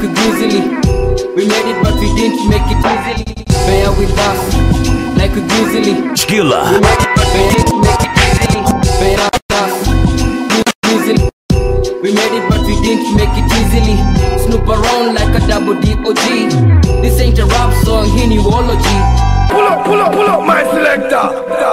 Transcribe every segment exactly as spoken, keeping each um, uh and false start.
like a grizzly. We made it but we didn't make it easily. Bear with us like a grizzly. Skillah. We made it but we didn't make it easily. Bear with us grizzly. We made it but we didn't make it easily. Snoop around like a double D O G. This ain't a rap song, he neurology. Pull up, pull up, pull up my selector.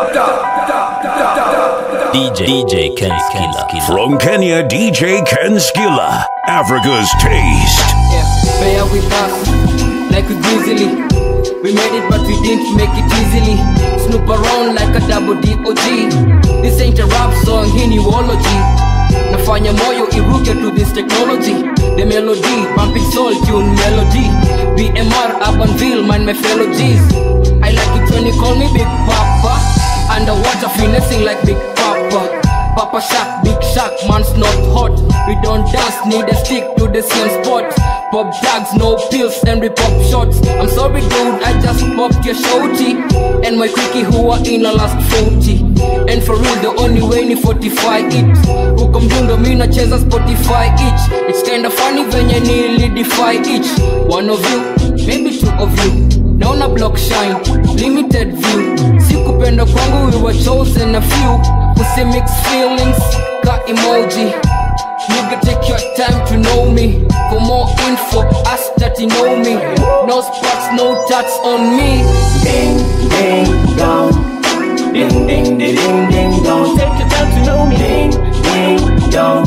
D J D J Ken Skillah. From Kenya, D J Ken Skillah. Africa's taste. Yeah, bear with us like a grizzly. We made it but we didn't make it easily. Snoop around like a double D O G. This ain't a rap song, he neurology. Nafanya moyo iruke to this technology. The melody, pumping soul tune melody. B M R, Urbanville, mind my fellow G's. I like it when you call me Big Papa. Underwater finessing like Big Papa. Papa Shack, Big Shack, man's not hot. We don't dance, need a stick to the same spot. Pop tags, no pills, and we pop shots. I'm sorry dude, I just popped your shorty. And my quickie who are in a last forty. And for real, the only way ni forty-five it. Huko mdundo mina cheza Spotify each. It's kinda funny when you nearly defy each. One of you, maybe two of you. Naona block shine, limited view. Sikupenda kwangu, we were chosen a few. Pussy mixed feelings, ka emoji. Nigga take your time to know me. For more info, ask that you know me. No spots, no tats on me. Ding, ding, dong. Ding, ding, ding, ding, ding, dong. Take your time to know me. Ding, ding, dong.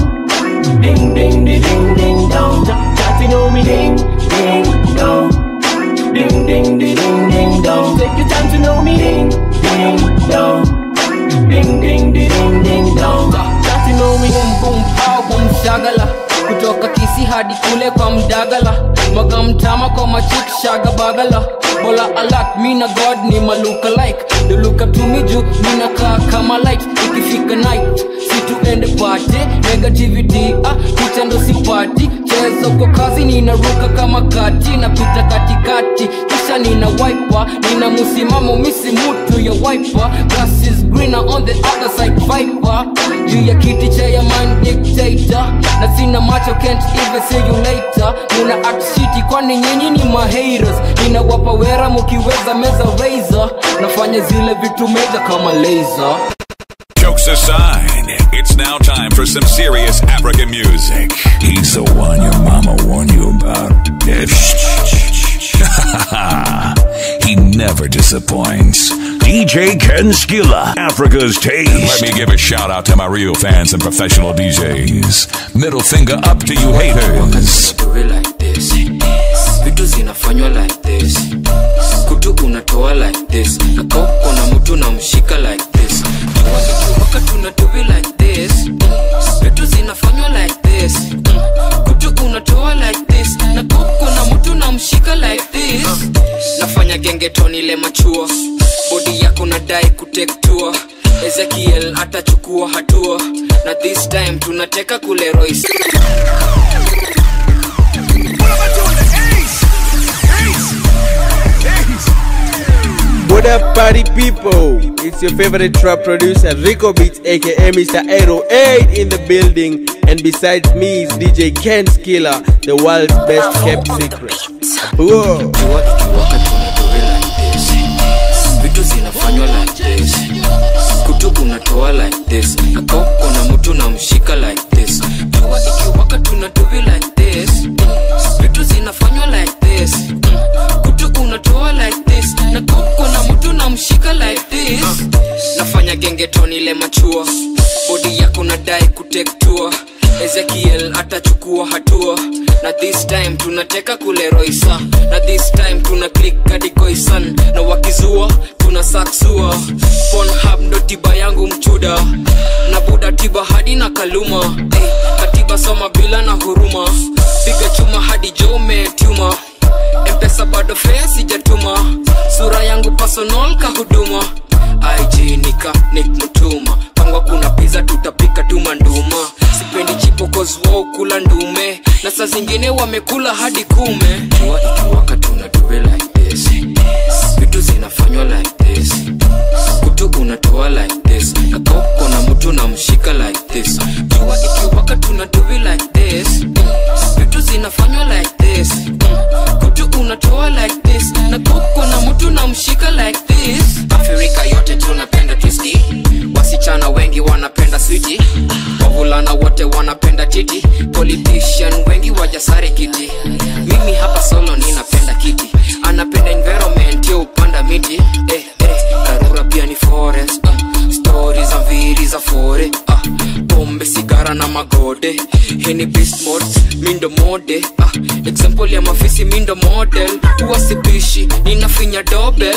Ding, ding, ding, ding, ding, dong. Got to know me. Ding, ding, dong. Ding, ding, ding, ding, ding, dong. Take your time to know me. Ding, ding, dong. Ding, ding, ding, ding, ding, dong. Got to know me. Boom, boom, pow, boom, shagala. Kutoka Kisi hadi kule kwa Mdagala. Maga mtama kwa machik shaga bagala. Bola alert, mina God ni maluka like. They look up to me ju, mina kaa kama light. Ikifika night, si tuende party. Negativity, ah, picha ndo sipati. Chezo kwa kazi ninaruka kama kati. Napita katikati, kisha nina wiper. Nina musimamo misi mutu ya wiper. Grass is greener on the other side viper. Juu ya kiti cha ya man dictator. Na sina macho can't even see you later. Nina act shitty kwani nyinyi ni ma haters. Nina wapa wera mukiweza meza razor. Nafanya zile vitu meja kama laser. Jokes aside, it's now time for some serious African music. He's the one your mama warned you about. He never disappoints. D J Ken Skillah, Africa's taste. Let me give a shout out to my real fans and professional D Js. Middle finger up to you haters. Do it like this. Vitu zinafanywa like this. Kutu unatoa like this. Nakoko na mtu na mshika like this. Waka tuna do it like this. Vitu zinafanywa like this. Kutu unatoa like this. Nakoko na mtu na mshika like this. Nafanya gengeton ile machua. Body yako nadai kutake tour. Ezekiel atachukua hatua. Na this time tunateka kule Royce. What up party people, it's your favorite trap producer Rico Beats aka Mister eight oh eight in the building, and besides me is D J Ken Skillah, the world's best kept secret. Whoa. Vitu zinafanywa like this. Kutu unatoa like this. Nakoko na mtu na mshika like this. Jua ikiwaka tuna do it like this. Vitu zinafanywa like this. Kutu unatoa like this. Nakoko na mtu na mshika like this. Nafanya gengeton ile machua. Body yako nadai kutake tour. Ezekiel atachukua hatua. Na this time tunateka kule Royce. Na this time tuna click hadi Koisan. Na wakizua tuna saksua. Pornhub ndo tiba yangu mchuda. Na buda tiba hadi na kaluma. Hey, katiba soma bila na huruma. Piga chuma hadi jome tuma. Mpesa bado fea sijatuma. Sura yangu personal kahuduma. I G nika Nick Mutuma. Pangwa kuna pizza tutapika tuma nduma. Sipendi chipo cause wao kula ndume. Na saa zingine wamekula hadi kume. Jua ikiwaka tuna do it like this. Vitu zinafanywa like this. Kutu unatoa like this. Nakoko na mtu na mshika like this. Jua ikiwaka tuna do it like this. Vitu zinafanywa like this. unatoa like this. Na kuko na mtu na mshika like this. Afrika yote tunapenda twisti. Wasichana wengi wanapenda sweetie. Wavulana wote wanapenda titi. Politician wengi wajasare kiti. Mimi hapa solo ninapenda kiti. Anapenda environment yo upanda miti. Eh eh Karura pia ni forest. uh, Stories za viri za fore. uh, Bombe sigara na magode. Heni beast mode mindo mode. uh, Example ya mafisi mindo model. Uwasibishi ninafinya double.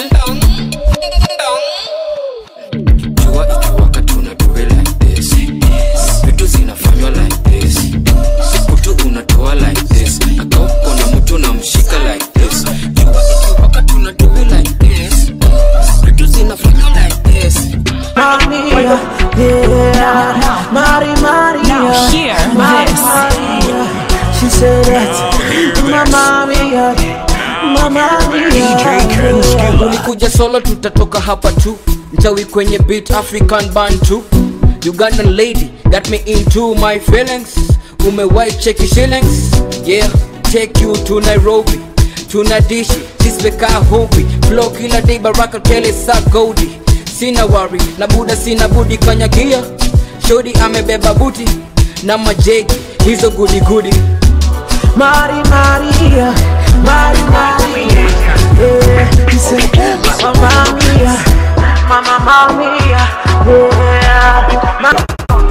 Jua ikiwaka tuna do it like this. Vitu zinafanywa like this. Kutu unatoa like this. Akauko na mtu na mshika like this. Jua ikiwaka tuna do it like this. Vitu zinafanywa like this. Maria, yeah, Mari, Maria. Now hear this. Maria, she said that, Mama Mia, Mama Mia. D J Ken Skillah. Tulikuja solo tutatoka hapa tu. Mchawi kwenye beat African band too. Ugandan lady got me into my feelings. Umewai cheki shillings. Yeah, take you to Nairobi. Tunadishi, this weka hobby. Flow kila day baraka tele sa goldie. Sina worry, na buda sina budi kanyagia. Shodi amebeba buti na majegi, hizo goody goody. Mari, Maria, Mari, Maria. Yeah, he said, Mama Mia, Mama Mia. Yeah.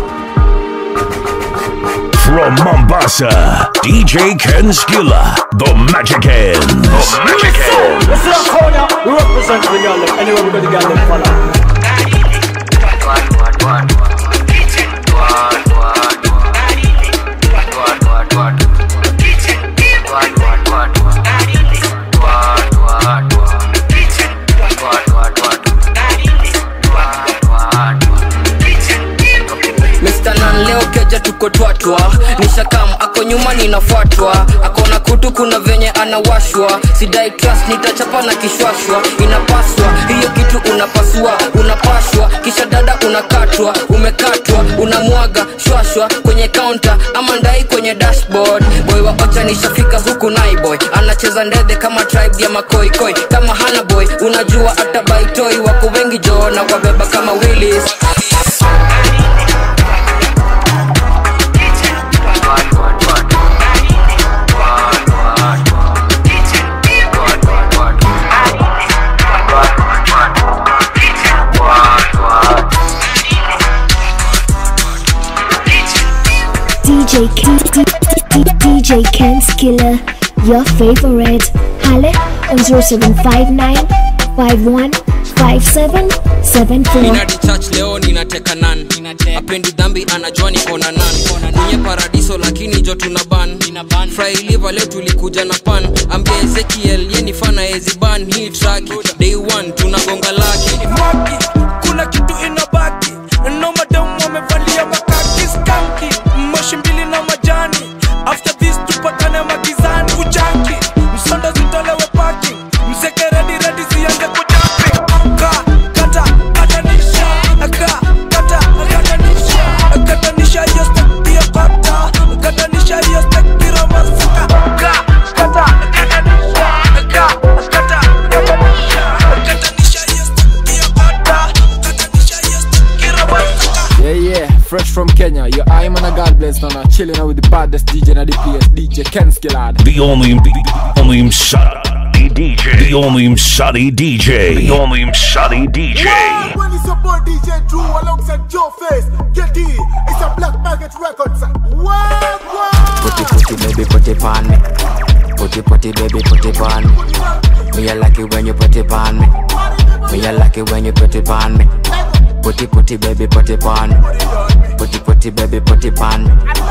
From Mombasa, D J Ken Skillah, the Magic Hands. The Magic Hands. Let's rock corner. We represent the girl. Anyway, we're going to get them follow. Mister Nan leo keja tuko twatwa. Nishakam ako nyuma ninafuatwa. Akona kutu kuna venye anawashwa. Sidai trust nitachapa na kishwashwa. Inapaswa, hiyo kitu unapasua. Unapashwa, kisha dada unakatwa. Umekatwa, unamwaga, shwashwa. Kwenye counter, ama ndai kwenye dashboard. Boy wa ocha nishafika huku naiboy. Anacheza ndede kama tribe ya makoi koi. Kama hana boy, unajua ata baitoi. Wako wengi jo na wabeba kama Willis. D J Ken, D J Ken Skillah, your favorite. Halle on zero seven five nine five one five seven seven four. Nina di church leo ninateka nan. Apendi dhambi anajua niko na nan. Kwenye paradiso lakini jo tunaban. Fry liver leo tulikuja na pan. Ambia Ezekiel ye ni fana eziban. Hii track day one tunagonga laki. Maki, kuna kitu inabaki. No madam wamevalia makaki skanki. Moshi mbili na majani. After this tupatane magizani. Kujanki, msonda zitolewe parking. Mseke ready ready siyange kujumping. Ka, kata, katanisha. Ka, kata, katanisha. Katanisha yo step diya kata. Katanisha yo step dira masaka. Ka, kata, katanisha. Ka, kata, katanisha. Katanisha yo step diya kata. Katanisha yo step dira masaka. Yeah, yeah, fresh from Kenya. Your I'm on a God bless now. Chilling out with the baddest D J in the P S, D J Ken Skillah. The only, the only Msadi D J. The only Msadi D J. The only Msadi D J. When it's your boy D J Drew alongside Joefes, get it. It's a Black Market Records. Wow, wow. Put it, put it, baby, put it on me. Put it, put it, baby, put it on me. Me I like it when you put it on me. Me I like it when you put it on me. Put it, put it, baby, put it on me. Put it, put it, baby, put it on me.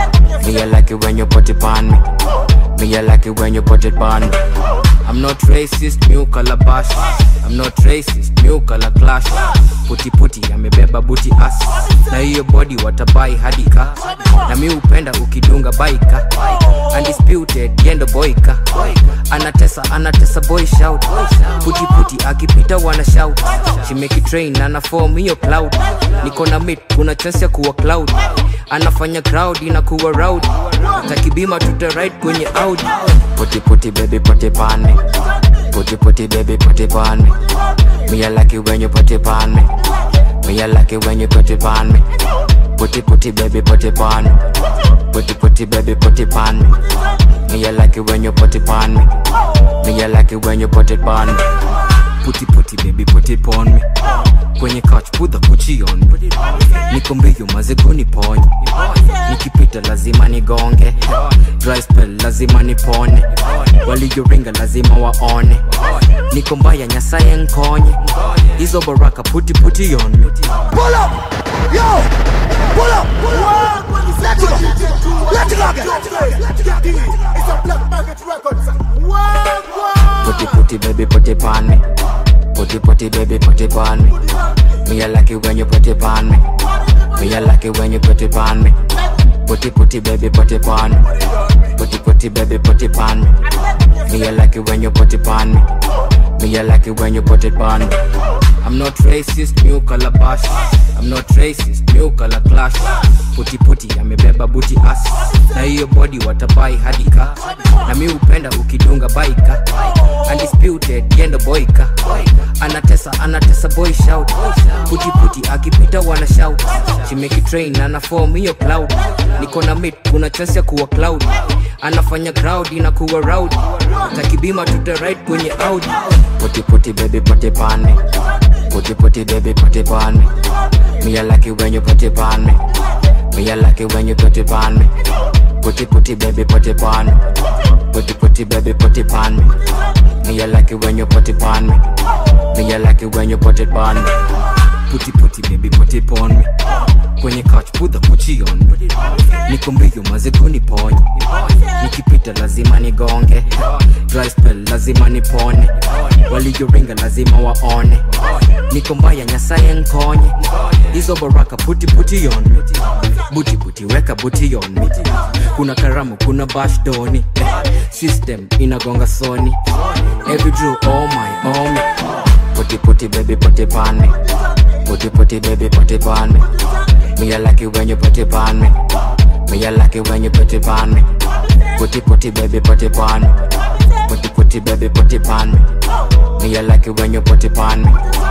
Me I like it when you put it on me. Me I like it when you put it on me. I'm not racist, new calabash. I'm not racist, new color clash. Puti puti, amebeba booty ass. Na hiyo body watabai hadi ka. Na mi upenda ukidunga baika. Undisputed, yendo boyka. Anatesa, anatesa boy shout. Puti puti, akipita wana shout. She make it train, ana form hiyo cloud. Niko na meet, kuna chance ya kuwa cloud. Anafanya crowd, inakuwa round. Takibima tuta ride kwenye Audi. Puti puti baby, puti pan me. Put it, put it, baby, put it on me. Me I like it when you put it on me. Me I like it when you put it on me. Put it, put it, baby, put it on me. Put it, put it, baby, put it on me. Me I like it when you put it on me. Me I like it when you put it on me. Put it, put it, baby, put it on me. Kwenye couch, put the Gucci on me. Niko mbio mazego niponye. Nikipita lazima nigonge. Dry spell lazima nipone. Walioringa lazima waone. Niko mbaya nyasaye nkonye. Hizo baraka puti puti on me. Pull up! Yo! Pull up! Let's go! Let's go! It's a Black Market Records. Put it, put it, baby, put it on me. Put it, put it, baby, put it on me. Me I like it when you put it on me. Me I like it when you put it on me. Put it, put it, baby, put it on me. Put it, put it, baby, put it on me. Me I like it when you put it on me. Me I like it when you put it on me. I'm not racist, new calabash. I'm not racist, new color clash. Puti puti, amebeba booty ass. Na hiyo body watabai hadika. Na mi upenda ukidunga baika. Undisputed, yendo boyka. Anatesa, anatesa boy shout. Puti puti, akipita wana shout. She make it rain, ana form hiyo cloud. Niko na mid, kuna chance ya kuwa cloud. Anafanya crowd, inakuwa round. Takibima to the right kwenye Audi. Puti puti, baby, put it on me. Put it, put it, baby, put it on me. Me I like it when you put it on me. Me I like it when you put it on me. Put it, put it, baby, put it on me. Put it, put it, baby, put it on me. Me I like it when you put it on me. Me I like it when you put it on me. Put it, put it, baby, put it on me. Kwenye couch, put the Gucci on me. Niko mbio mazego niponye. Nikipita lazima nigonge. Dry spell lazima nipone. Walioringa lazima waone. Niko mbaya nyasaye nkonye. Hizo baraka puti puti on me. Buti buti weka buti on me. Kuna karamu kuna bash doni. System inagonga soni. Every drew oh my oh me. Puti puti baby put it on me. Puti puti baby put it on me. Me I like it when you put it on me. Me I like it when you put it on me. Puti puti baby put it on me. Puti puti baby put it on me. Me I like it when you put it on me.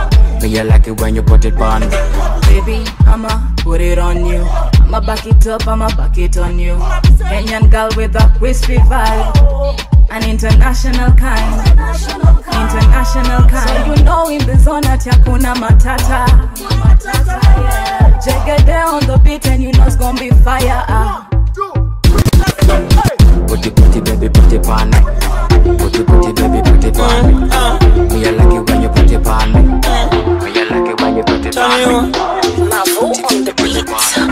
Me I like it when you put it on me. Baby, I'ma put it on you. I'ma back it up, I'ma back it on you. Kenyan girl with a crispy vibe. An international kind. International kind. So you know in the zone at Yakuna Matata. Jagger on the beat and you know it's gonna be fire. Uh. Put it, put it, baby, put it on me. Put it, put it, baby, put it on me. Me I like it when you put it on me. Me I like it when you put it on me. On the beat.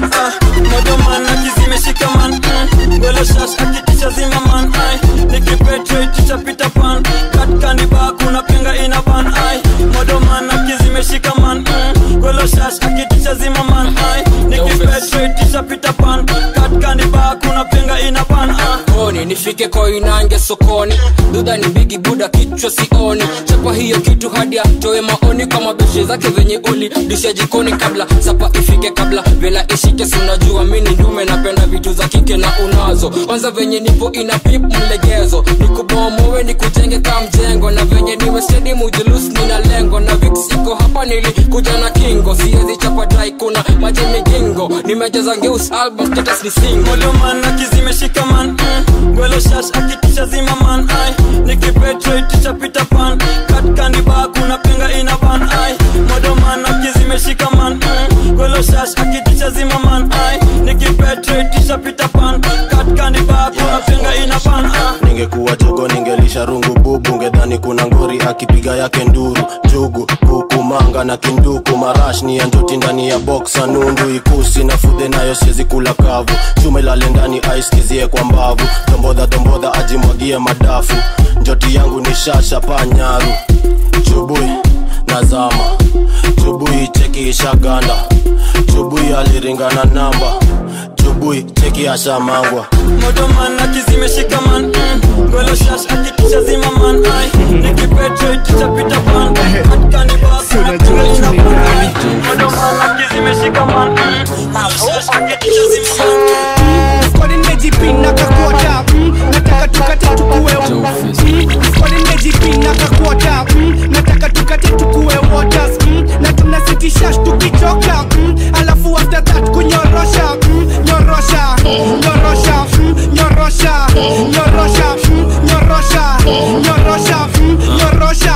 Modo man akizimeshika man. Gwelo shash akitisha zima man. Nikipetre tisha pita pan. Katkani ba kuna penga ina ban. Modo man akizimeshika man. Gwelo shash akitisha zima man. Nikipetre tisha pita pan. Katkani ba kuna penga ina ban. Koni nifike kwa inange sokoni. Duda ni bigi buda kichwa sioni. Chapa hiyo kitu hadi atoe maoni. Kama beshe zake venye uli disha jikoni kabla sapa ifike kabla vela ishike. Sinajua mini ndume napenda vitu za kike na unazo. Kwanza venye nipo ina pip mlegezo. Nikubomowe nikujenge kama mjengo. Na venye niwe steady mujulus nina lengo. Na vix iko hapa nilikuja na kingo. Siezi chapa dry kuna maji migingo. Nimejaza ngeus album status ni single. Modo man akizimeshika man. Gwelo shash akitisha zima man. Nikipetre tisha pita pan. Katkani ba kuna penga ina ban. Modo man akizimeshika man. Gwelo shash akitisha zima man. Nikipetre tisha pita pan. Katkani ba kuna penga ina ban. Ningekuwa jogo ningelisha rungu bubu. Ngedhani kuna ngori akipiga yake nduru. Jugu, kuku, manga na kinduku. Marash ni ya njoti ndani ya boxa. Nundu ikusi na fude nayo siezi kula kavu. Chuma ilale ndani ice kizie kwa mbavu. Dombodha dombodha ajimwagie madafu. Njoti yangu ni shasha panyaru. Chubui nazama. Chubui cheki ishaganda. Chubui aliringana namba. Chubui cheki ashamangwa. Modo man akizimeshika man. Gwelo shash akitisha zima man. Nikipetre tisha pita pan. Katkani ba kuna penga ina ban. Modo man akizimeshika man. Shash akitisha zima man. Kwa nimejipina kakota. Nataka tukate tukue. Kwa nimejipina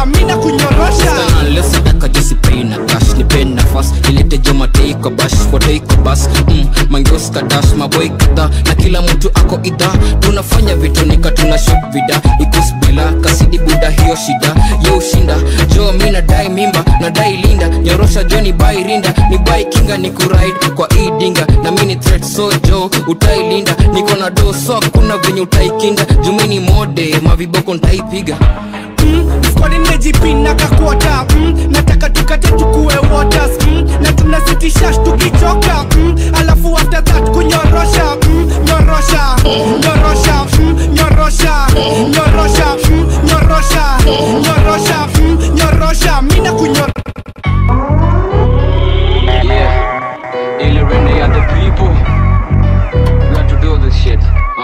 kunyorosha, mina kunyorosha. Lesa daka jisi pay na cash, ni pay na fast. Nilete joma teiko bash, kwa teiko bas. Mm, mangios kadash, maboy kada. Na kila mtu ako ida. Tunafanya vitu nika tuna shop vida. Ikus bila, kasidi buda hiyo shida. Yo shinda, jo mina dai mimba. Na dai linda, nyorosha jo ni bai rinda. Ni bai kinga ni kuride kwa idinga. Na mini threat so jo, utai linda. Niko na do so, kuna venye utai kinga. Jumini mode, maviboko ntaipiga. Mm, squad nimejipina kakwata. Mm, nataka tukate tukue waters. Mm, na tunasitisha tukichoka. Mm, alafu after that kunyorosha. Mm, nyorosha, nyorosha, mm, nyorosha, nyorosha, mm, nyorosha, nyorosha, mm, nyorosha, mina kunyorosha. Yeah, Illuminate the other people. We have to do this shit.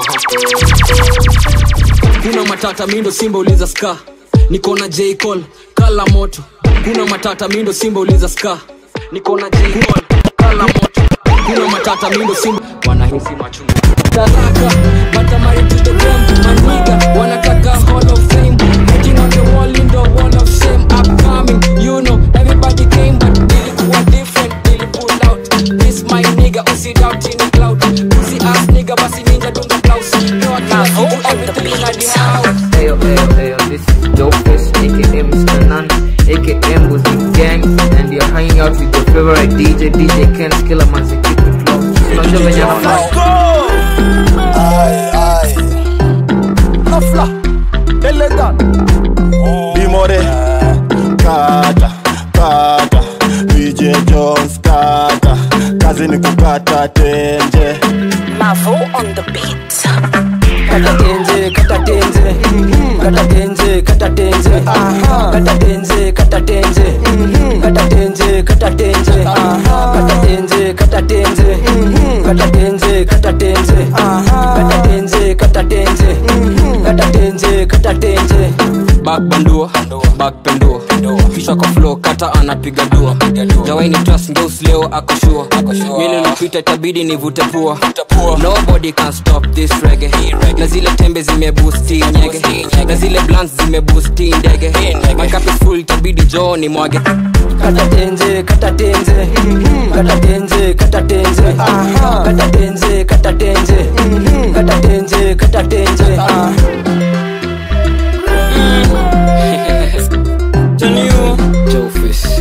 Uh-huh. Kuna matata mindo simba uliza ska. Niko na J Cole, kala moto. Kuna matata mindo simba uliza ska. Niko na J Cole, kala moto. Kuna matata mindo simba wanahisi machungu. Talaka, but I'm married to the game, my nigga. Wanataka Hall of Fame, waiting on the wall in the wall of shame. Upcoming, you know, everybody came, but nilikuwa different, nilipull out. This my nigga, usi doubt in the cloud. Pussy ass nigga, basi ninja dunga blouse. No, I can't do everything in the house. Ayo, ayo, ayo, this is Joefes, aka Mister None, aka Music Gang, and you're hanging out with your favorite D J, D J Ken Skillah, man, so keep it low. Let's go! Aye, aye. Nafla, elegant. Dimore, kata, kata. D J Jones, kata. Kazi ni kukata tenje. Mavo on the beat. Kata tenze, kata tenze, kata tenze, kata tenze, kata tenze, kata tenze, kata tenze, kata tenze, kata tenze, kata tenze, kata tenze, kata tenze, kata tenze, kata tenze, kata tenze, kata tenze. Back bandua, back pendua. Kisha kwa flow, kata anapiga dua. Jawaini trust ngeus leo akoshua. Mili lupita itabidi nivute pua. Nobody can stop this reggae. Na zile tembe zime boosti nyege. Na zile blunts zime boosti ndege. My cup is full itabidi joo ni mwage. Kata tenze, kata tenze, kata tenze, kata tenze, kata tenze, kata tenze, kata tenze, kata tenze. Joefes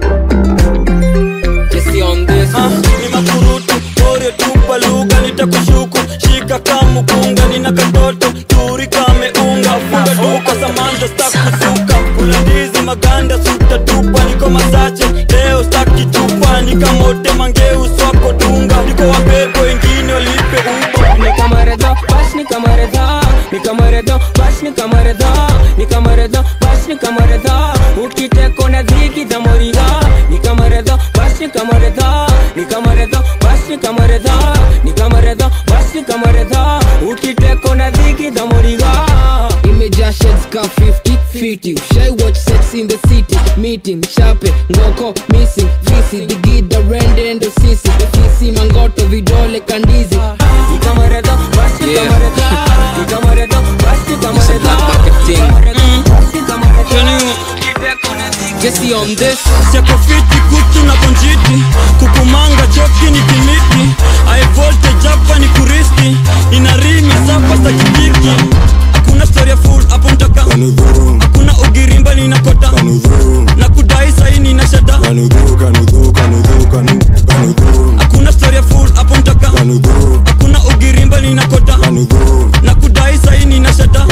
Jesse on this. Ni makurutu, ore tupa lugha nitakushuku. Shika kamu kunga nina katoto. Turi kame unga, funga duka samanda stack kusuka. Kula ndizi maganda suta tupa. Niko masache, leo staki chupa. Nika mote mangeu swako dunga. Niko wabebo wengine walipe uba. Nika maredo, bash nika maredo. Nika maredo, bash nika maredo. Nika maredo, bash nika maredo. Ukiteko na dhiki za moriga. Nika maredo, bash nika maredo. Nika maredo, bash nika maredo. Nika maredo, bash nika maredo. Ukiteko na dhiki za moriga. Imejaa shades ka fifty fifty. Shy watch sex in the city. Meeting, shape, ngoko, missing. Visi, digida, rende, endo sisi. Fisi, mangoto, vidole, kandizi. Nika maredo, bash nika maredo. Nika maredo, bash nika maredo. Jesse on this. Seko fiti kutu na konjiti. Kukumanga choki ni kimiti. High voltage hapa ni kuristi. Inarimi sapa sa kikiki. Hakuna story full hapo mtaka. Hakuna ugirimba ni nakota. Na kudai saini na shada. Hakuna story full hapo mtaka. Hakuna ugirimba ni nakota. Na kudai saini na shada.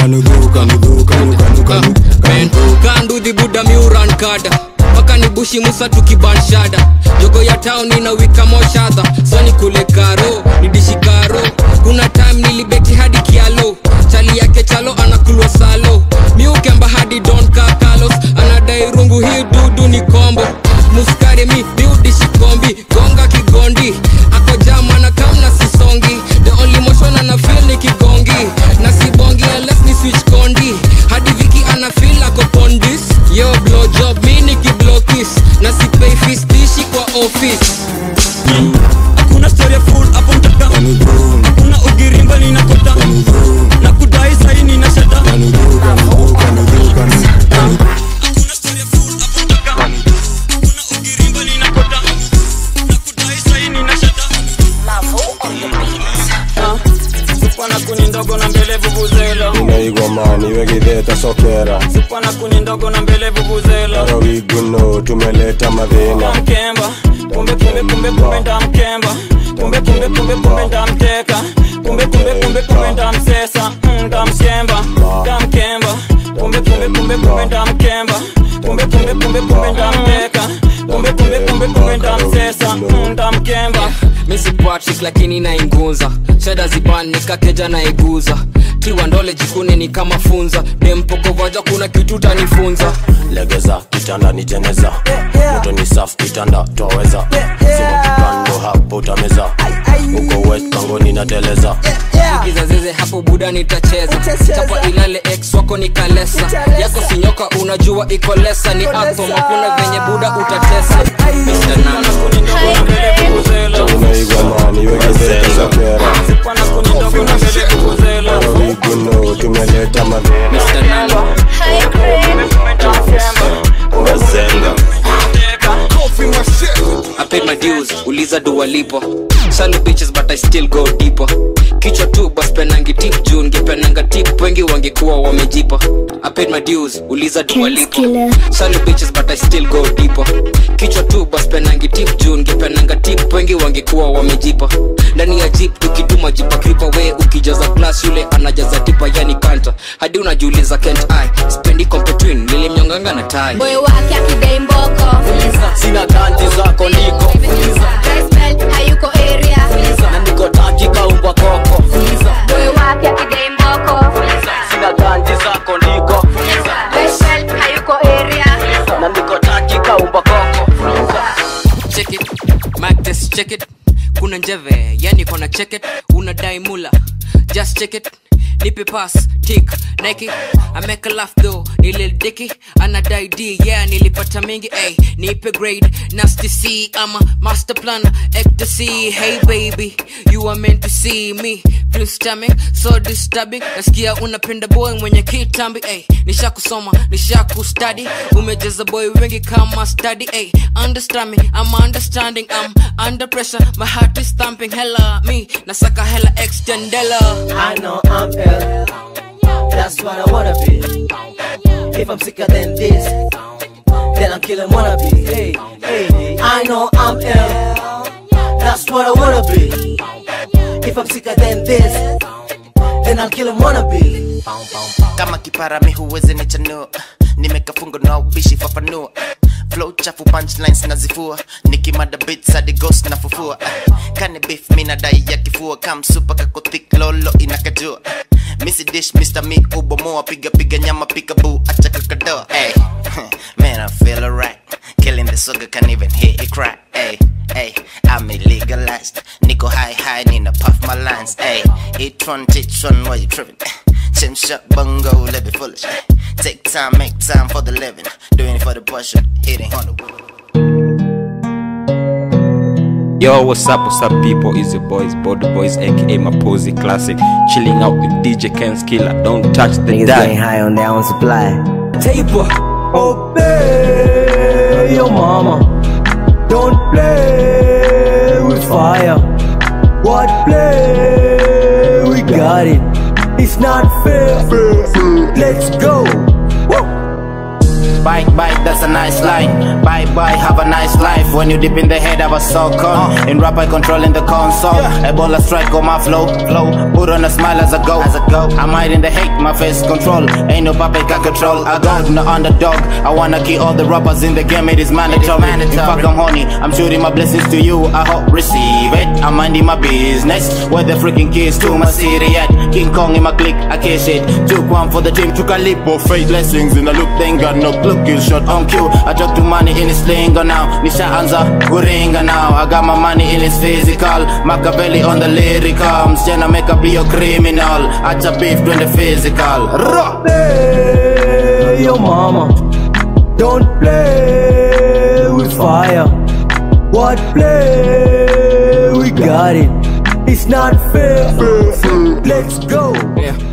Kandu di buda miuran kada. Waka ni bushi musa tukibanshada. Jogo ya town ina wika moshada. Swani kule karo, nidishi karo. Kuna time nilibeti hadi kialo. Chali yake chalo anakulwa salo. Miukemba hadi don kakalos. Anadai rungu hii dudu ni kombo. Muskare mi biudishi kombi. Gonga kigondi. Ako jama na kamna sisongi. The only motion ana feel ni kigongi. Na sibongi unless ni switch kondi. Hadi viki ana feel ako pondis. Yo blow job mi ni kiblow kiss. Na si pay fees dishi kwa office. Hakuna story full hapo mtaka. Hakuna ugirimba ni nakota. Na kudai saini na shada. vuvuzela Arawiguno tumeleta madhina Mkemba Kumbe kumbe kumbe kumbe ndamkemba Kumbe kumbe kumbe kumbe ndamteka Kumbe kumbe kumbe kumbe ndamsesa Ndamshemba Ndamkemba Kumbe kumbe kumbe kumbe ndamkemba Kumbe kumbe kumbe kumbe ndamteka Kumbe kumbe kumbe kumbe ndamsesa Ndamkemba Missy Patrick lakini naingunza Shada ziban nikakeja naiguza Tiwa ndole jikune ni kama funza Dempoko vaja kuna kitu tanifunza Legeza kitanda ni jeneza Moto ni safu kitanda twaweza Sima kipando hapo utameza Uko wet kangoni na teleza Ikiza zeze hapo buda nitacheza Chapa ilale ex wako nikalesa Yako sinyoka unajua iko lesa Ni atom hakuna venye buda utatesa Mister Nana kuninda kuna mbele vuvuzela Unaigwa nani wegeze kera Sipana kuninda kuna mbele vuvuzela Arawiguno tumeleta madhina Mister Nana I paid my dues, uliza duwa lipo Shallow bitches but I still go deeper Kichwa tu bas penangi tip June Ngepenanga tip wengi wangekuwa wamejipa I paid my dues, uliza duwa lipo Shallow bitches but I still go deeper Kichwa tu bas penangi tip June Ngepenanga tip wengi wangekuwa wamejipa Ndani ya jeep tukituma jipa kripa we ukijaza class yule anajaza tipa yani kanta Hadi unajiuliza can't I Spendi competwin nilimnyonganga na tai Boy wake akidai mboko Sina tanti zako niko Respect hayuko area Na niko taki kaumbwa koko Boy wake akidai mboko Sina tanti zako niko Respect hayuko area Na niko taki kaumbwa koko Check it, Mac this check it Kuna njeve, yani kona check it Unadai mula, just check it Nipe pass, tick, Nike I make a laugh though, ni lil dicky Anadai D, yeah, nilipata mingi ay, nipe grade, nasty C I'm a master planner, ecstasy Hey baby, you are meant to see me Blue stomach, so disturbing Nasikia unapenda boy mwenye kitambi ay, nisha kusoma, nisha kustudy Umejeza boy wengi kama study ay, understand me, I'm understanding I'm under pressure, my heart is thumping Hella me, nasaka hella extendella I know I'm ill, that's what I wanna be. If I'm sicker than this, then I'm killing wannabe. Hey, hey, I know I'm ill, that's what I wanna be. If I'm sicker than this, then I'll kill him wannabe. Kama kipara mi huwezi nichanua Nimekafungo na ubishi fafanua Flow chafu punchlines nazifua Nikimada beats hadi ghost na fufua Kani beef mina dai ya kifua Kam super kakotik lolo inakajua Missy dish Mister Me ubomoa Piga piga nyama pika boo acha kakadoa Ay, man I feel alright Killing the sugar can't even hear it cry Ay, ay, I'm illegalized Niko high high nina puff my lines Ay, each one teach one why you tripping Chin shot bungo let me foolish Take time make time for the living Doing it for the bullshit hitting on the wood. Yo, what's up, what's up people, it's your boys, Body Boys, aka Maposi Classic. Chilling out with D J Ken Skillah, don't touch the Niggas dial. getting high on their own supply. Taper, obey your mama. Don't play with fire. What play? We got it. It's not fair. Let's go. Woo. Bike, bike, that's a nice line. Bye, bye, have a nice life. When you dip in the head of a soul con. In rap, I controlling the console. Ebola strike on my flow, flow. Put on a smile as I go, as I go. I'm hiding the hate, my face control. Ain't no puppet got control. I go, no underdog. I wanna kill all the rappers in the game, it is mandatory. In fact, I'm honey, I'm shooting my blessings to you. I hope receive it. I'm minding my business. Where the freaking keys to my city at? King Kong in my clique, I kiss it. Took one for the team, took a leap of faith. Blessings in the loop, they ain't got no clue. Kill shot on cue. I talk to money in his slinger now. Nisha Anza, Guringa now. I got my money in his physical. Machiavelli on the lyrical. I'm tryna make up be a criminal. I just beef doing the physical. Play your mama. Don't play with fire. What play? We got it. It's not fair. Let's go. Yeah.